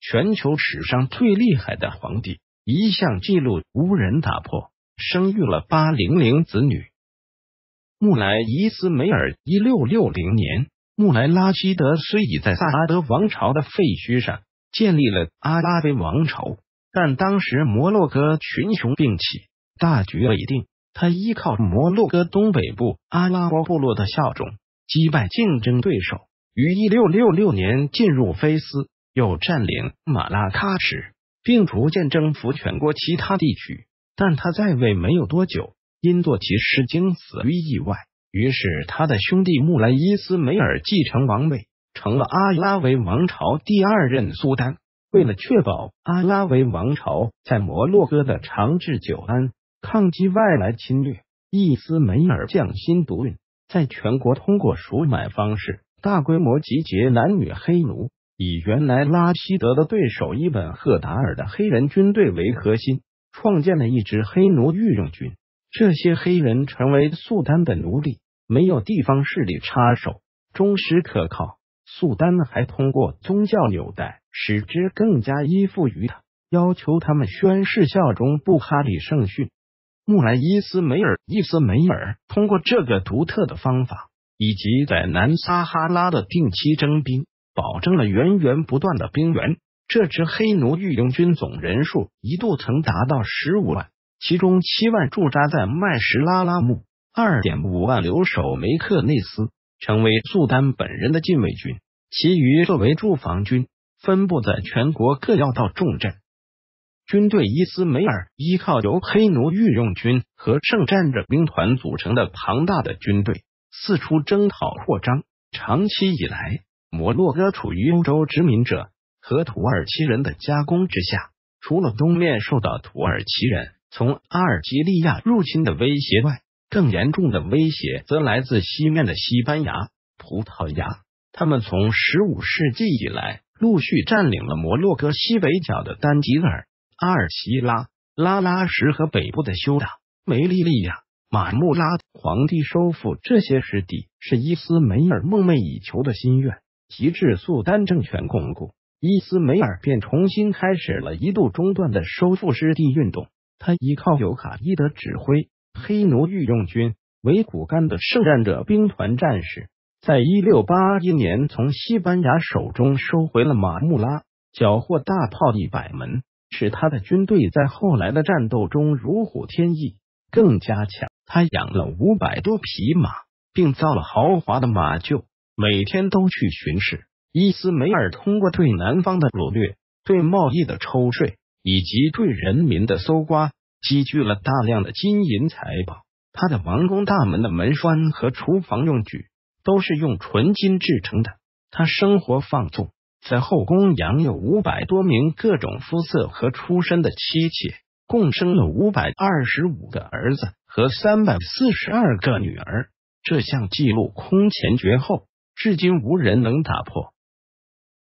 全球史上最厉害的皇帝，一项纪录无人打破，生育了800子女。穆莱伊斯梅尔1660年，穆莱拉希德虽已在萨拉德王朝的废墟上建立了阿拉维王朝，但当时摩洛哥群雄并起，大局未定。他依靠摩洛哥东北部阿拉伯部落的效忠，击败竞争对手，于1666年进入菲斯，又占领马拉喀什，并逐渐征服全国其他地区。但他在位没有多久，因做其失经死于意外，于是他的兄弟穆莱伊斯梅尔继承王位，成了阿拉维王朝第2任苏丹。为了确保阿拉维王朝在摩洛哥的长治久安，抗击外来侵略，伊斯梅尔匠心独运，在全国通过赎买方式大规模集结男女黑奴，以原来拉希德的对手伊本赫达尔的黑人军队为核心，创建了一支黑奴御用军。这些黑人成为苏丹的奴隶，没有地方势力插手，忠实可靠。苏丹还通过宗教纽带使之更加依附于他，要求他们宣誓效忠布哈里圣训。穆莱伊斯梅尔通过这个独特的方法，以及在南撒哈拉的定期征兵，保证了源源不断的兵源。这支黑奴御用军总人数一度曾达到15万，其中7万驻扎在麦什拉拉木， 2.5 万留守梅克内斯，成为苏丹本人的禁卫军，其余作为驻防军，分布在全国各要道重镇。军队伊斯梅尔依靠由黑奴御用军和圣战者兵团组成的庞大的军队，四处征讨扩张。长期以来，摩洛哥处于欧洲殖民者和土耳其人的加工之下，除了东面受到土耳其人从阿尔及利亚入侵的威胁外，更严重的威胁则来自西面的西班牙、葡萄牙。他们从15世纪以来陆续占领了摩洛哥西北角的丹吉尔、阿尔齐拉、拉拉什和北部的休达、梅利利亚。马穆拉皇帝收复这些失地是伊斯梅尔梦寐以求的心愿。及至苏丹政权巩固，伊斯梅尔便重新开始了一度中断的收复失地运动。他依靠由卡伊德指挥黑奴御用军为骨干的圣战者兵团战士，在1681年从西班牙手中收回了马穆拉，缴获大炮100门，使他的军队在后来的战斗中如虎添翼，更加强。他养了500多匹马，并造了豪华的马厩，每天都去巡视。伊斯梅尔通过对南方的掳掠、对贸易的抽税以及对人民的搜刮，积聚了大量的金银财宝。他的王宫大门的门栓和厨房用具都是用纯金制成的。他生活放纵，在后宫养有500多名各种肤色和出身的妻妾，共生了525个儿子和342个女儿。这项纪录空前绝后，至今无人能打破。